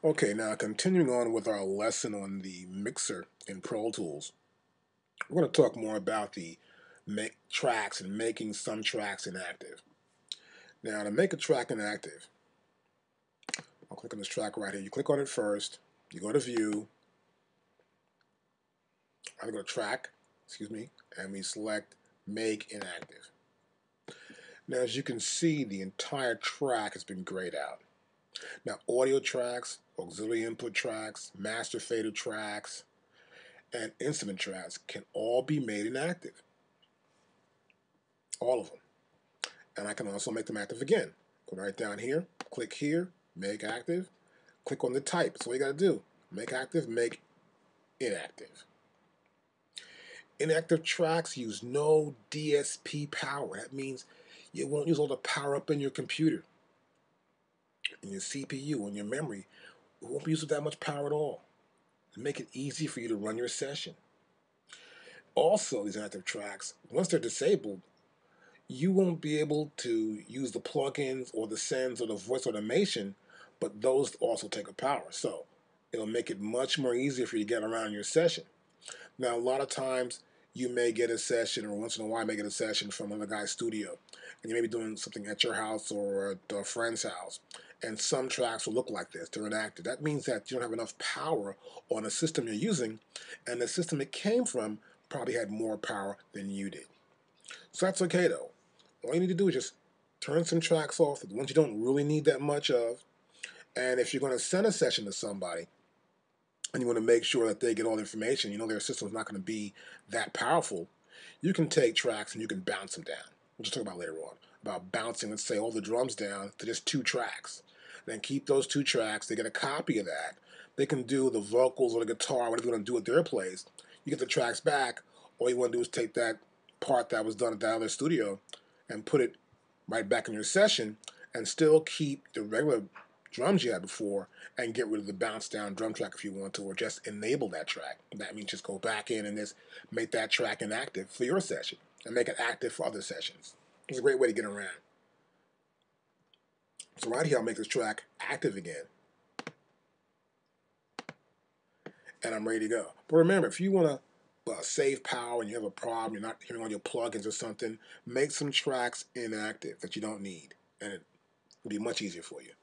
Okay, now continuing on with our lesson on the mixer in Pro Tools, we're going to talk more about the make tracks and making some tracks inactive. Now, to make a track inactive, I'll click on this track right here. You click on it first, you go to View, I'm going to go to Track, and we select Make Inactive. Now, as you can see, the entire track has been grayed out. Now, audio tracks, auxiliary input tracks, master fader tracks, and instrument tracks can all be made inactive. All of them. And I can also make them active again. Go right down here, click here, make active, click on the type. That's all you got to do. Make active, make inactive. Inactive tracks use no DSP power. That means you won't use all the power up in your computer, in your CPU, in your memory. It won't be used with that much power at all. And make it easy for you to run your session. Also, these inactive tracks, once they're disabled, you won't be able to use the plugins or the sends or the voice automation, but those also take a power. So it'll make it much more easier for you to get around your session. Now, a lot of times you may get a session, or once in a while, you may get a session from another guy's studio, and you may be doing something at your house or at a friend's house, and some tracks will look like this. They're inactive. That means that you don't have enough power on the system you're using, and the system it came from probably had more power than you did. So that's okay, though. All you need to do is just turn some tracks off, the ones you don't really need that much of, and if you're going to send a session to somebody, and you want to make sure that they get all the information, you know their system's not going to be that powerful, you can take tracks and you can bounce them down. We'll just talk about later on, about bouncing, let's say, all the drums down to just 2 tracks. Then keep those 2 tracks, they get a copy of that. They can do the vocals or the guitar, whatever you want to do at their place. You get the tracks back, all you want to do is take that part that was done at that other studio and put it right back in your session and still keep the regular drums you had before and get rid of the bounce down drum track if you want to, or just enable that track. That means just go back in and just make that track inactive for your session and make it active for other sessions. It's a great way to get around. So right here, I'll make this track active again. And I'm ready to go. But remember, if you want to save power and you have a problem, you're not hearing all your plugins or something, make some tracks inactive that you don't need, and it'll be much easier for you.